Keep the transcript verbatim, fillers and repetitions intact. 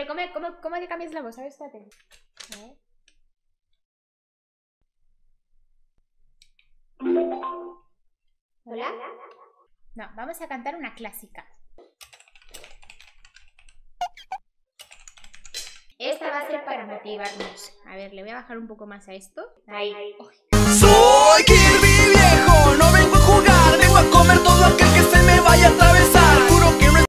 ¿cómo, cómo, cómo te cambias la voz? A ver, espérate. A ver. ¿Hola? No, vamos a cantar una clásica. Esta va a ser para motivarnos. A ver, le voy a bajar un poco más a esto. Ahí. Oh. Soy